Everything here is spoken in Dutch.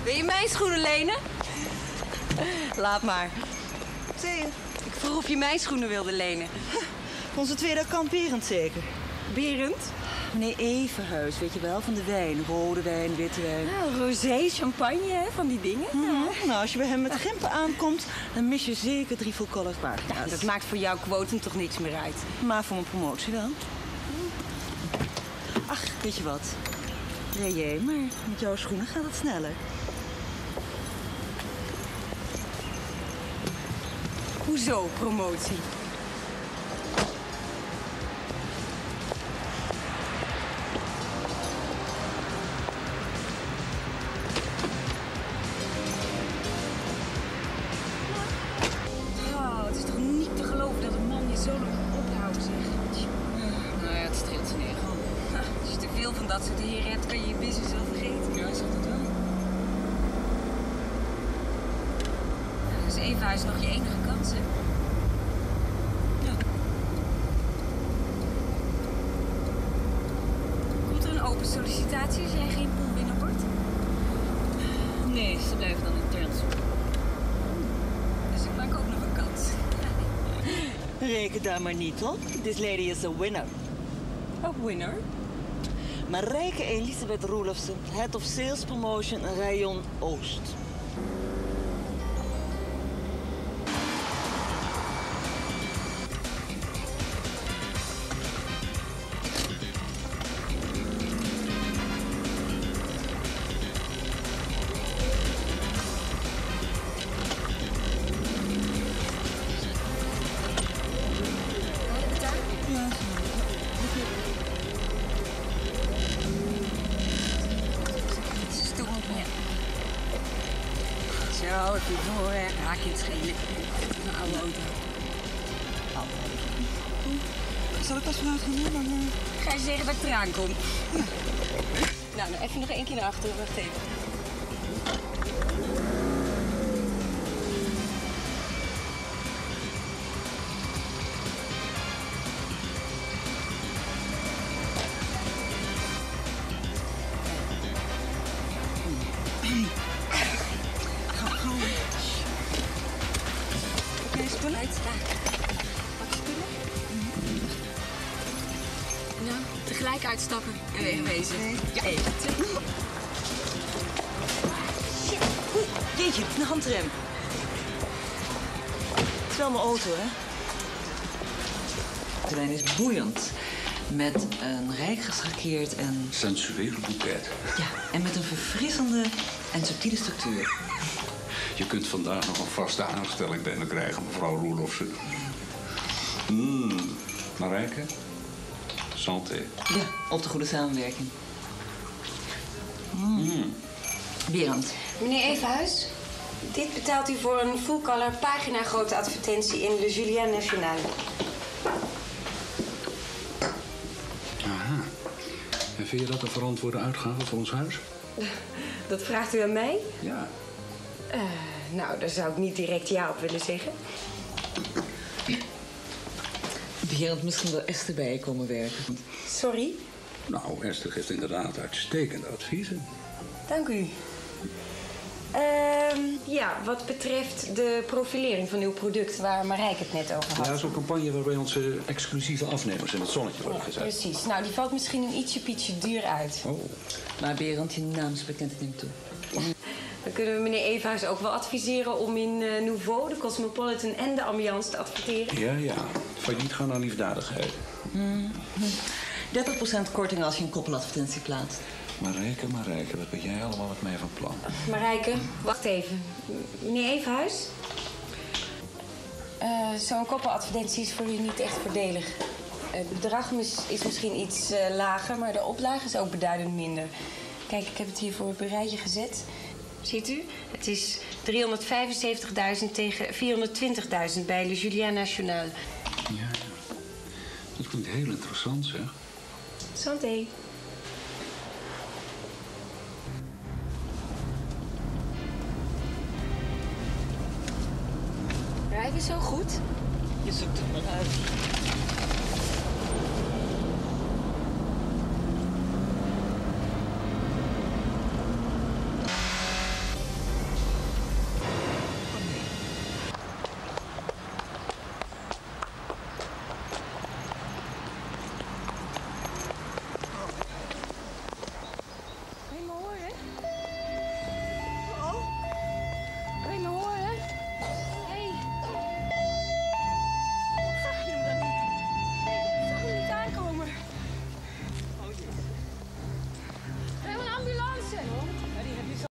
Wil je mijn schoenen lenen? Laat maar. Zie je? Ik vroeg of je mijn schoenen wilde lenen. Onze tweede kant Berend zeker. Berend? Meneer Evenhuis, weet je wel, van de wijn. Rode wijn, witte wijn. Nou, rosé, champagne, hè, van die dingen. Nou, als je bij hem met gimpen aankomt, dan mis je zeker 3 full-color pagina's. Ja, dat maakt voor jouw quotum toch niks meer uit. Maar voor mijn promotie dan. Ach, weet je wat? Rij jij, maar met jouw schoenen gaat het sneller. Hoezo promotie? Oh, het is toch niet te geloven dat een man je zo lang kan ophouden, zeg. Nou ja, het streelt zijn eigen hand. Als je te veel van dat soort heren hebt, kan je je business wel vergeten. Ja, zegt het wel. Dus Eva is nog je enige kans, hè? Ja. Komt er een open sollicitatie als jij geen poolwinnaar wordt? Nee, ze blijven dan intern zoeken. Dus ik maak ook nog een kans. Reken daar maar niet op. This lady is a winner. Oh, winner? Marijke Elisabeth Roelofsen, Head of Sales Promotion, Rayon Oost. Zo, heb je voor, hè? Raak je het schelen. Een oude auto. Zal ik als vanuit gaan doen? Dan, Ga je zeggen dat ik eraan kom? Nou, even nog 1 keer naar achteren. Wacht even. Oké, spullen? Uit, daar. Pak je spullen. Nou, tegelijk uitstappen en wegwezen. Ja, even. Shit. Oei, jeetje, een handrem. Het is wel mijn auto, hè? De wijn is boeiend. Met een rijk geschakeerd en... Sensuele boeket. Ja, en met een verfrissende en subtiele structuur. Je kunt vandaag nog een vaste aanstelling bij me krijgen, mevrouw Roelofsen. Marijke? Santé. Ja, op de goede samenwerking. Berend. Meneer Evenhuis, dit betaalt u voor een full-color pagina grote advertentie in Le Julien National. Aha. En vind je dat een verantwoorde uitgave voor ons huis? Dat vraagt u aan mij? Ja. Nou, daar zou ik niet direct ja op willen zeggen. Berend, misschien wel Esther bij je komen werken. Sorry. Nou, Esther geeft inderdaad uitstekende adviezen. Dank u. Ja, wat betreft de profilering van uw product waar Marijke het net over had. Ja, zo'n campagne waarbij onze exclusieve afnemers in het zonnetje worden gezet. Precies. Nou, die valt misschien een ietsje duur uit. Oh. Maar Berend, je naamsbekendheid neemt toe. Dan kunnen we meneer Evenhuis ook wel adviseren om in Nouveau, de Cosmopolitan en de Ambiance te adverteren. Ja. Failliet gaan naar liefdadigheid. 30% korting als je een koppeladvertentie plaatst. Marijke, wat ben jij allemaal met mij van plan? Marijke, wacht even. Meneer Evenhuis? Zo'n koppeladvertentie is voor u niet echt voordelig. Het bedrag is misschien iets lager, maar de oplage is ook beduidend minder. Kijk, ik heb het hier voor op een rijtje gezet. Ziet u? Het is 375.000 tegen 420.000 bij Le Julien National. Ja. Dat klinkt heel interessant, zeg. Santé. Rijden zo goed? Je zoekt het maar uit.